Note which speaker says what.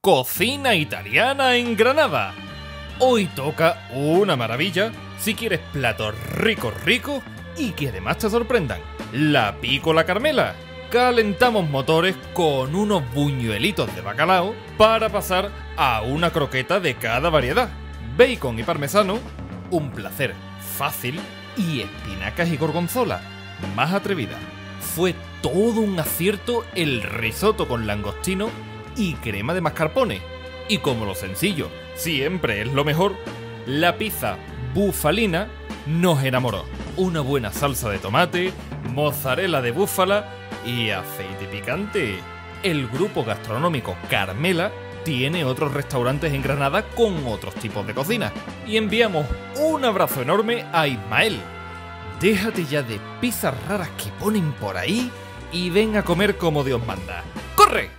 Speaker 1: cocina italiana en Granada. Hoy toca una maravilla si quieres platos ricos y que además te sorprendan. La Piccola Carmela. Calentamos motores con unos buñuelitos de bacalao para pasar a una croqueta de cada variedad. Bacon y parmesano, un placer fácil, y espinacas y gorgonzola, más atrevida. Fue todo un acierto el risotto con langostino y crema de mascarpone. Y como lo sencillo siempre es lo mejor, la pizza bufalina nos enamoró. Una buena salsa de tomate, mozzarella de búfala y aceite picante. El grupo gastronómico Carmela tiene otros restaurantes en Granada con otros tipos de cocina. Y enviamos un abrazo enorme a Ismael. Déjate ya de pizzas raras que ponen por ahí y ven a comer como Dios manda. ¡Corre!